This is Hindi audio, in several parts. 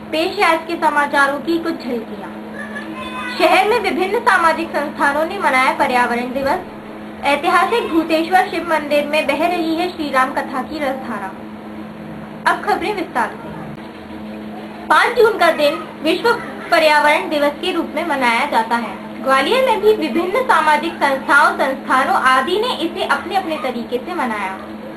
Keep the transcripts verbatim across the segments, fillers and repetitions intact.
पेश है आज के समाचारों की कुछ झलकियां। शहर में विभिन्न सामाजिक संस्थानों ने मनाया पर्यावरण दिवस। ऐतिहासिक भूतेश्वर शिव मंदिर में बह रही है श्री राम कथा की रसधारा। अब खबरें विस्तार से। पाँच जून का दिन विश्व पर्यावरण दिवस के रूप में मनाया जाता है। ग्वालियर में भी विभिन्न सामाजिक संस्थाओं संस्थानों आदि ने इसे अपने अपने तरीके से मनाया।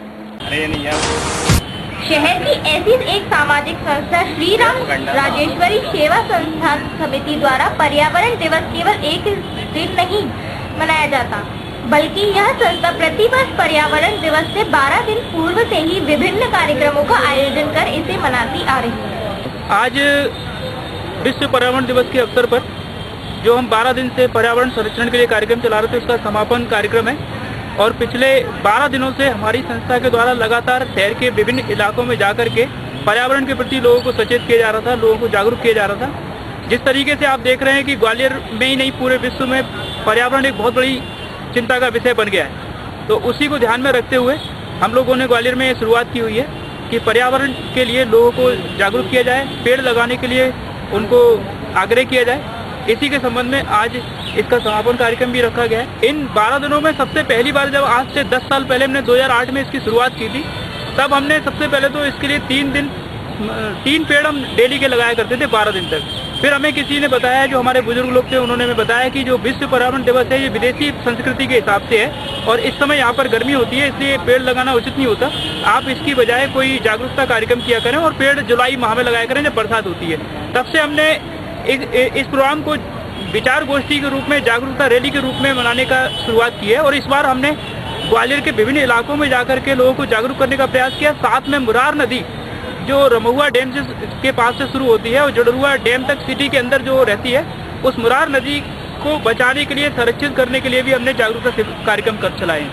शहर की ऐसी एक सामाजिक संस्था श्री राम राजेश्वरी सेवा संस्थान समिति द्वारा पर्यावरण दिवस केवल एक दिन नहीं मनाया जाता, बल्कि यह संस्था प्रतिवर्ष पर्यावरण दिवस से बारह दिन पूर्व से ही विभिन्न कार्यक्रमों का आयोजन कर इसे मनाती आ रही है। आज विश्व पर्यावरण दिवस के अवसर पर जो हम बारह दिन से पर्यावरण संरक्षण के लिए कार्यक्रम चला रहे थे, उसका समापन कार्यक्रम है। और पिछले बारह दिनों से हमारी संस्था के द्वारा लगातार शहर के विभिन्न इलाकों में जाकर के पर्यावरण के प्रति लोगों को सचेत किया जा रहा था, लोगों को जागरूक किया जा रहा था। जिस तरीके से आप देख रहे हैं कि ग्वालियर में ही नहीं पूरे विश्व में पर्यावरण एक बहुत बड़ी चिंता का विषय बन गया है, तो उसी को ध्यान में रखते हुए हम लोगों ने ग्वालियर में शुरुआत की हुई है कि पर्यावरण के लिए लोगों को जागरूक किया जाए, पेड़ लगाने के लिए उनको आग्रह किया जाए। इसी के संबंध में आज इसका समापन कार्यक्रम भी रखा गया है। इन बारह दिनों में सबसे पहली बार जब आज से दस साल पहले हमने दो हज़ार आठ में इसकी शुरुआत की थी, तब हमने सबसे पहले तो इसके लिए तीन दिन तीन पेड़ हम डेली के लगाया करते थे बारह दिन तक। फिर हमें किसी ने बताया, जो हमारे बुजुर्ग लोग थे, उन्होंने हमें बताया कि जो विश्व पर्यावरण दिवस है ये विदेशी संस्कृति के हिसाब से है और इस समय यहाँ पर गर्मी होती है, इसलिए पेड़ लगाना उचित नहीं होता। आप इसकी बजाय कोई जागरूकता कार्यक्रम किया करें और पेड़ जुलाई माह में लगाया करें जब बरसात होती है। तब से हमने इस, इस प्रोग्राम को विचार गोष्ठी के रूप में, जागरूकता रैली के रूप में मनाने का शुरुआत की है। और इस बार हमने ग्वालियर के विभिन्न इलाकों में जाकर के लोगों को जागरूक करने का प्रयास किया। साथ में मुरार नदी जो रमुआ डैम से के पास से शुरू होती है और जड़रुआ डैम तक सिटी के अंदर जो रहती है, उस मुरार नदी को बचाने के लिए, संरक्षित करने के लिए भी हमने जागरूकता कार्यक्रम कर चलाए।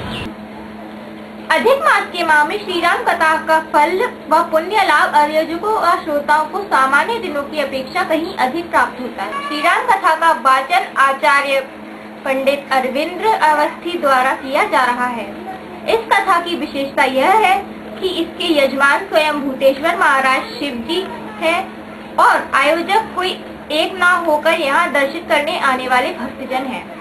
अधिक मास के माह में श्री राम कथा का फल व पुण्य लाभ आयोजकों और श्रोताओं को सामान्य दिनों की अपेक्षा कहीं अधिक प्राप्त होता है। श्री राम कथा का वाचन आचार्य पंडित अरविंद अवस्थी द्वारा किया जा रहा है। इस कथा की विशेषता यह है कि इसके यजमान स्वयं भूतेश्वर महाराज शिव जी है और आयोजक कोई एक ना होकर यहाँ दर्शित करने आने वाले भक्तजन हैं।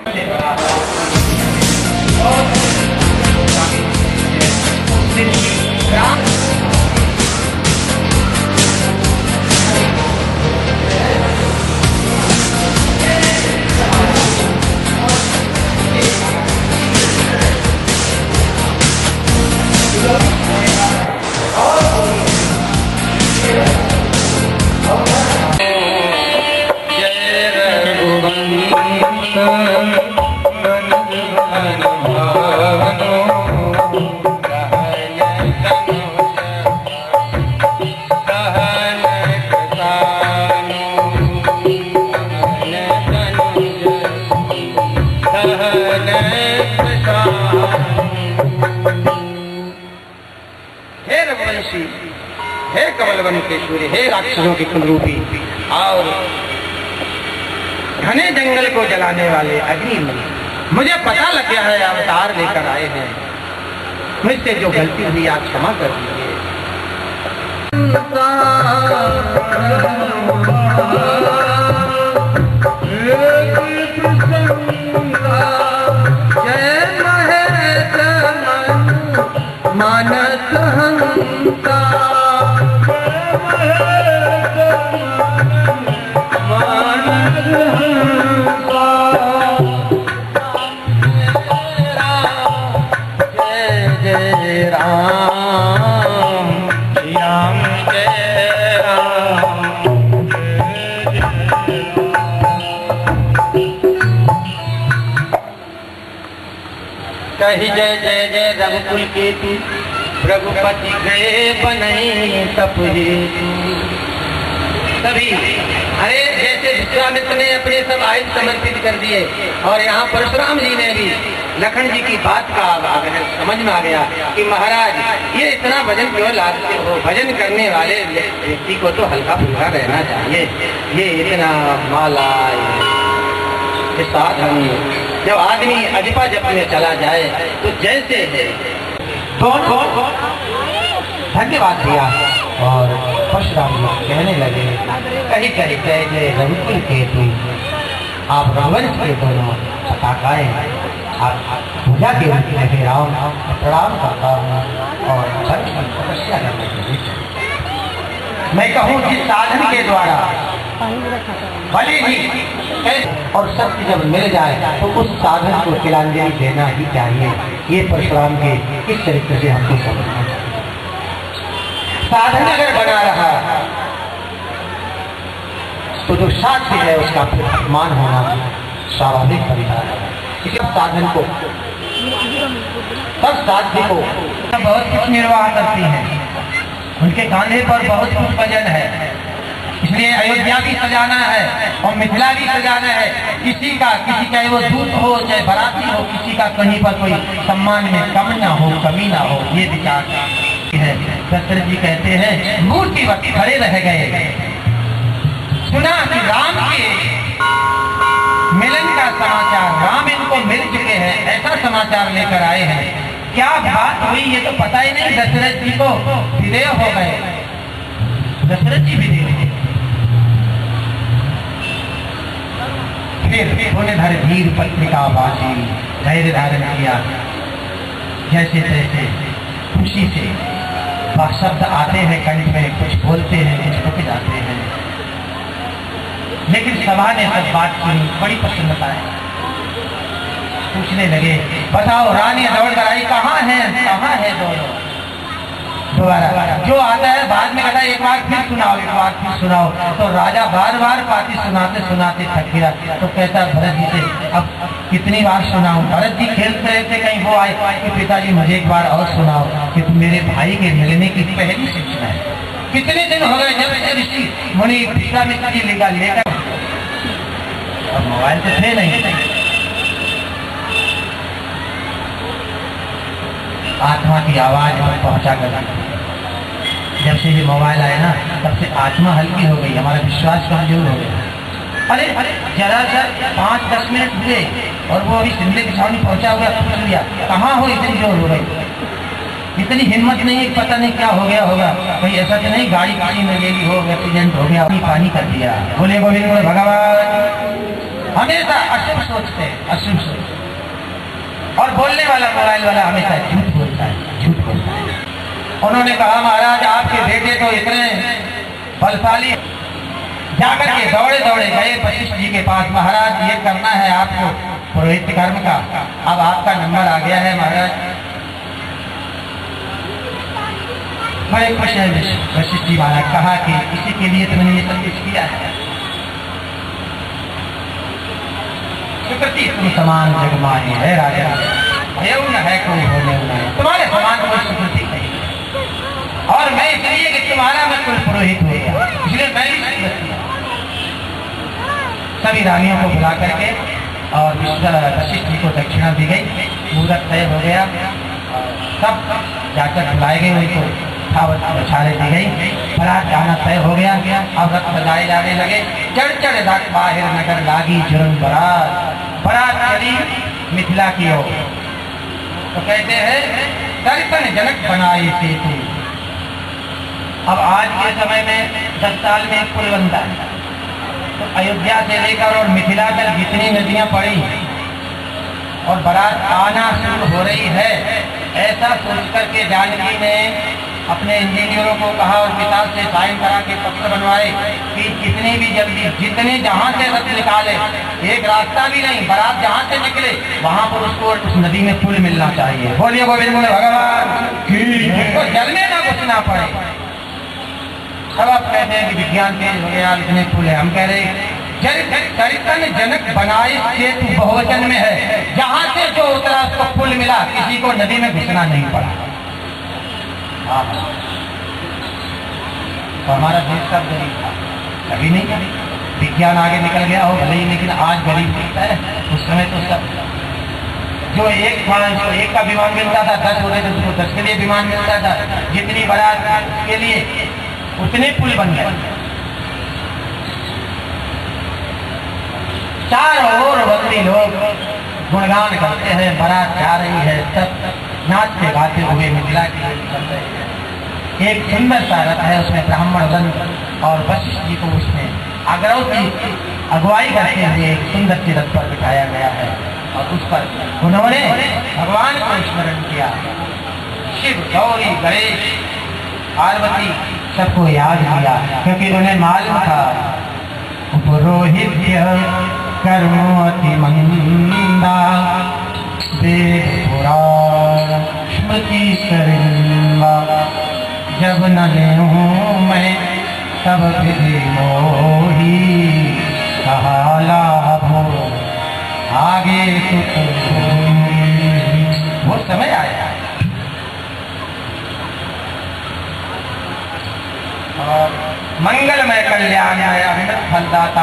हे रघुवंशी, हे कमलवन के सूर्य, हे राक्षसों की कुलरूपी और घने जंगल को जलाने वाले अग्नि, मुझे पता लग गया है अवतार लेकर आए हैं। मुझसे जो गलती हुई आप क्षमा कर दीजिए। मानस हंसा मानस हंसा जय जय राम राम जय राम कही जय जय जय रघुकुल के तू रघुपति गए बनई तपहि तभी। अरे जैसे विश्वामित्र ने अपने सब आयुध समर्पित कर दिए और यहाँ परशुराम जी ने भी लखन जी की बात का समझ में आ गया कि महाराज ये इतना भजन क्यों लादते हो, भजन करने वाले व्यक्ति को तो हल्का फुल्का रहना चाहिए। ये इतना माला साधन, जब आदमी अजपा जपने चला जाए तो जैसे है। धन्यवाद भैया। और परशुराम जी कहने लगे, कहीं कहीं जय जय रघुकुल के तुम, आप रघुवंश के दोनों पताकाएं, आप पूजा के रूप में हे राम प्रणाम करता हूँ और तपस्या करने के लिए मैं कहूँ जिस साधन के द्वारा भले ही और सत्य जब मिल जाए तो उस साधन को तिलांजलि देना ही चाहिए। ये परशुराम के इस तरीके से हमको समझना चाहिए। साधन अगर बना रहा तो जो साध्य है उसका फिर अपमान होना स्वाभाविक बनता है। इसलिए साधन को तब साध्य को बहुत कुछ निर्वाह करती है, उनके कांधे पर बहुत कुछ वजन है। इसलिए अयोध्या भी सजाना है और मिथिला भी सजाना है। किसी का किसी चाहे वो दूत हो चाहे बराती हो, किसी का कहीं पर कोई सम्मान में कम ना हो, कमी ना हो, ये विचार है। दशरथ जी कहते हैं मूर्ति वक्त खड़े रह गए, सुना कि राम के मिलन का समाचार, राम इनको मिल चुके हैं ऐसा समाचार लेकर आए हैं। क्या बात हुई ये तो पता ही नहीं। दशरथ जी को विदेह हो गए, दशरथ जी विदेह हो गए। फिर धर धीर पत्रिका बाजी धैर्य धारण किया, जैसे तैसे खुशी से शब्द आते हैं कंठ में, कुछ बोलते हैं कुछ रुक जाते हैं, लेकिन सभा ने सब बात सुनी, बड़ी प्रसन्नता है। पूछने लगे बताओ रानी दौड़ कर आई, कहाँ है कहाँ है दोनों। दोबारा जो आता है बाद में कहता है एक बार फिर सुनाओ एक बार फिर सुनाओ। तो राजा बार बार पाती सुनाते सुनाते थक गया, तो कहता भरत जी से अब कितनी बार सुनाऊं। भरत जी खेलते रहते, कहीं वो आए कि पिताजी मुझे एक बार और सुनाओ कि तुम मेरे भाई के मिलने की पहली सूचना है। कितने दिन हो गए जब से ऋषि मुनि विश्वामित्र जी लेकर लेकर, अब मोबाइल तो थे नहीं। आत्मा की आवाज पर पहुंचा कर, जब से ये मोबाइल आया ना तब से आत्मा हल्की हो गई, हमारा विश्वास कमजोर हो गया। अरे अरे जरा सा पाँच दस मिनट हुए और वो अभी शिमले की छावनी पहुंचा हुआ, पूछ लिया कहाँ हो, इतनी जोर हो गई, इतनी हिम्मत नहीं है, पता नहीं क्या हो गया होगा, कहीं ऐसा तो नहीं गाड़ी पानी में ले ली हो, एक्सीडेंट हो गया, पानी कर दिया। बोले गोविंद बोले भगवान हमेशा अशुभ सोचते हैं, अशुभ सोचते। और बोलने वाला मोबाइल वाला हमेशा झूठ बोलता है, झूठ बोलता है। उन्होंने कहा महाराज आपके बेटे तो इतने बलशाली, जाकर के दौड़े दौड़े गए वशिष्ठ जी के पास, महाराज ये करना है आपको पुरोहित कर्म का, अब आपका नंबर आ गया है महाराज। बड़े खुश है वशिष्ठ जी महाराज, कहा कि इसी के लिए तुमने ये सब कुछ किया है। सुकृति तुम समान जगमानी है राजा, न है कोई होने वाला, तुम्हारे समान कोई सुकृति नहीं। और मैं इसलिए कि तुम्हारा मैं कुल पुरोहित हो गया, इसलिए मैं भी सुकृति। सभी रानियों को बुला करके और वशिष्ठ जी को दक्षिणा दी गई, मुहूर्त तय हो गया, सब जाकर बुलाए गए, उनको बछाड़े दी गई, बारात जाना तय हो गया। अब रथ सजाए जाने लगे, चढ़ चढ़ रथ बाहर नगर लागी जुर्म बरात, बरात चली मिथिला की ओर। तो कहते हैं दर्शन जनक बनाए सेतु। अब आज के समय में दस साल में एक पुल बनता है, तो अयोध्या से लेकर और मिथिला तक जितनी नदियां पड़ी और बारात आना शुरू हो रही है, ऐसा सोच करके जानकी ने अपने इंजीनियरों को कहा और किताब से साइन करा के पत्र बनवाए कि जितनी भी जल्दी जितने जहां से रथ निकाले, एक रास्ता भी नहीं, बारात जहां से निकले वहां पर उसको उस नदी में पुल मिलना चाहिए। बोलिए गोविंद बोले भगवान की, उसको जल में ना घुसना पड़े। सब आप कहते हैं कि विज्ञान तेज हो गया, इतने पुल है, हम कह रहे चरितन जनक बनाए सेतु बहुवचन में है, जहां से जो उतरा उसको पुल मिला, किसी को नदी में घुसना नहीं पड़ा। तो हमारा देश कब गरीब था, कभी नहीं। विज्ञान आगे निकल गया हो भले ही, लेकिन आज गरीब दिखता है। उस समय तो सब जो एक जो एक का विमान मिलता था, दस होते थे उसको दस के लिए विमान मिलता था, जितनी बारात के लिए उतने पुल बन गए। चारों ओर बंदी लोग गुणगान करते हैं, बारात जा रही है, सब नाचते गाते हुए मिथिला की ओर चल रहे हैं। एक सुंदर सा रथ है, उसमें ब्राह्मण गण और वशिष्ठ जी को उसमें आग्रह की अगुवाई करते हुए एक सुंदर सी रथ पर बिठाया गया है और उस पर उन्होंने भगवान को स्मरण किया। शिव, गौरी, गणेश, पार्वती सबको याद किया, क्योंकि उन्हें मालूम था पुरोहित्य कर्मोति मंदा वेद पुराण स्मृति करिंदा, जब न लेऊं मैं तब विधि मोही कहा लाभो आगे सुत वो समय आया और मंगलमय कल्याणमय अमृत फलदाता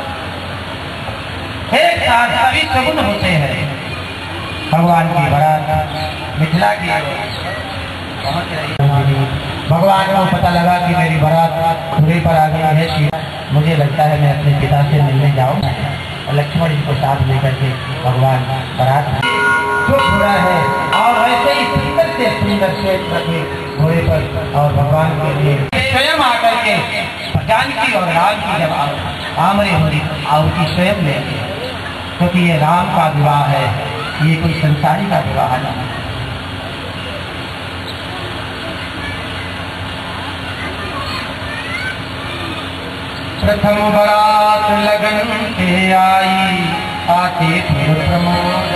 एक साथ सभी सगुन होते हैं। भगवान की बारात मिथिला की पहुंच रही है। भगवान को पता लगा कि मेरी बारात पूरे पर आ गई है, श्री मुझे लगता है मैं अपने पिता से मिलने जाऊँ। लक्ष्मण जी को साथ लेकर के भगवान बारात जो पूरा है और ऐसे ही सुंदर से सुंदर से रखे घोड़े पर और भगवान के लिए स्वयं आकर के जानकी और राम की जब आमरे होली आहुति स्वयं ले, क्योंकि ये राम का विवाह है, ये कोई संसारी का विवाह नहीं। प्रथम बारात लगन के आई, आते थे प्रमोद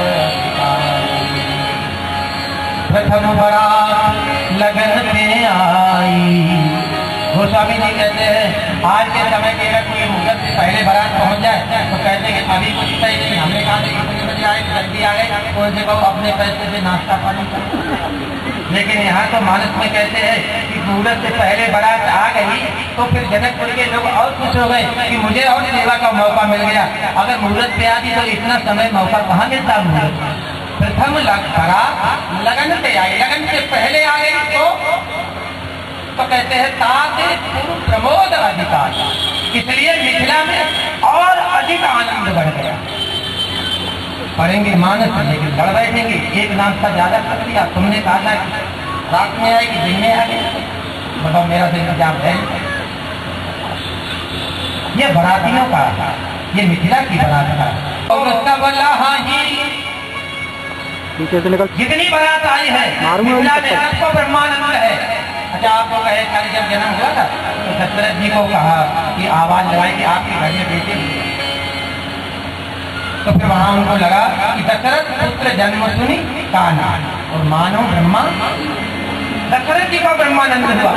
प्रथम बारात लगन पे आई। गोस्वामी जी कहते हैं आज के समय के अगर कोई मुहूर्त से पहले बारात पहुंच जाए तो कहते हैं कि अभी कुछ तय नहीं, हमने कहा कि कितने बजे आए, जल्दी आ गए, कोई जगह अपने पैसे से नाश्ता पानी कर। लेकिन यहाँ तो मानस में कहते हैं कि मुहूर्त से पहले बारात आ गई तो फिर जनकपुर के लोग और खुश हो गए कि मुझे और सेवा का मौका मिल गया। अगर मुहूर्त पे आती तो इतना समय मौका कहाँ मिलता मुहूर्त। प्रथम बारात लगन से आई, लगन से पहले आ गई तो तो कहते हैं ताते पूर्व प्रमोद अधिकार, इसलिए मिथिला में और अधिक आनंद बढ़ गया। पढ़ेंगे मानस लेकिन लड़ बैठेंगे, एक नाश्ता ज्यादा कर दिया, तुमने कहा था रात में आएगी दिन में आ गई, बताओ मेरा तो इंतजाम है। ये बरातियों का, ये मिथिला की बारात का जितनी बारात आई है मिथिला में सबको ब्रह्मानंद है। अच्छा आपको कहे कल जब जन्म हुआ था तो दशरथ जी को कहा कि आवाज लगाई कि आपके घर में बेटे, तो फिर वहां उनको लगा कि दशरथ पुत्र जन्म सुनी काना और मानो ब्रह्मा, दशरथ जी को ब्रह्मानंद हुआ।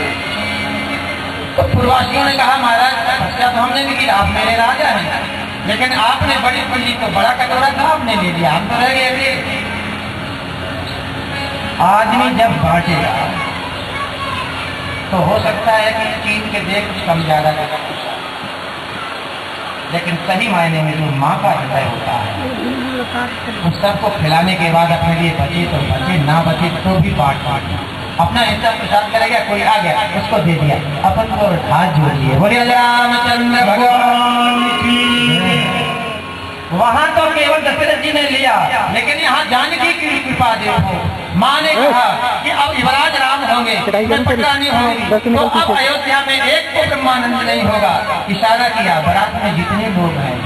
तो पूर्वासियों ने कहा महाराज बच्चा तो हमने भी किया, आप मेरे राजा हैं, लेकिन आपने बड़ी पल्ली तो बड़ा कटोरा था आपने ले लिया, हम तो रह गए अगले। आदमी जब बांटेगा तो हो सकता है कि चीन के देख कुछ कम ज्यादा कर, लेकिन सही मायने में जो माँ का हृदय होता है उस सबको खिलाने के बाद अपने लिए बचे तो बचे, ना बचे तो भी बांट बांट अपना हिस्सा प्रसाद करेगा। कोई आ गया उसको दे दिया, अपन को हाथ जोड़ लिए, बोलिए रामचंद्र भगवान की। वहां तो केवल दशरथ जी ने लिया, लेकिन यहाँ जानकी की कृपा देखो। माँ ने कहा कि अब युवराज राम होंगे, पटरानी होंगी, तो अब अयोध्या में एक को ब्रह्मानंद नहीं होगा। इशारा किया बारात में जितने लोग हैं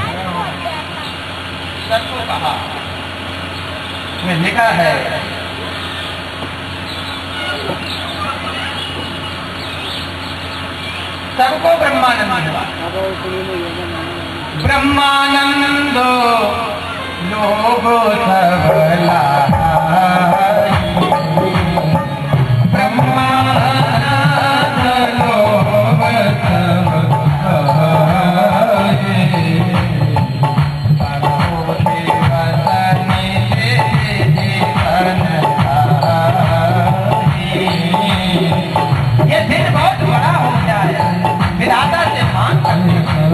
सबको कहा, में लिखा है सबको ब्रह्मानंद हुआ। ब्रह्मानंदो लोगो सबला, ब्रह्मानंद लोग ये दिन बहुत बड़ा हो गया है, विधाता से मांग करने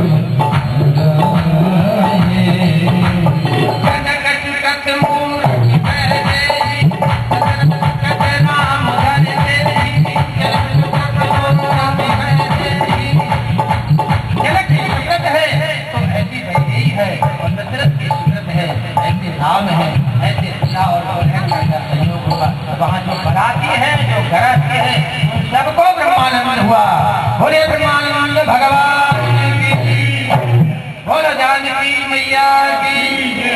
राम है, ऐसे अच्छा और सहयोग होगा। वहाँ जो बराती है, जो घराती है, उन सब बोले ब्रह्मानंद भगवान की, बोलो जानकी मैया की।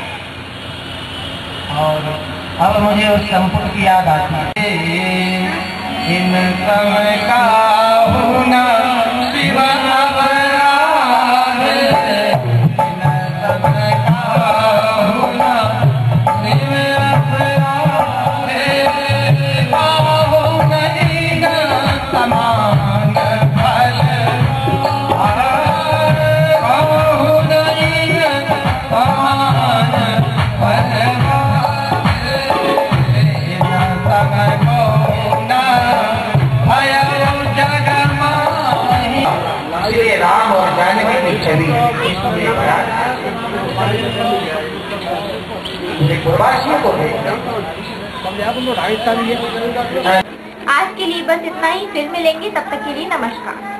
और अब मुझे उस संपुट की याद आती है, इन समय का होना शिव अपराध, इन समय का होना शिव अपराध, पाहो नहीं न समान फल, पाहो नहीं न समान फल, इसलिए राम और जानकी की छवि प्रवासियों को आज के लिए बस इतना ही, फिर मिलेंगे, तब तक के लिए नमस्कार।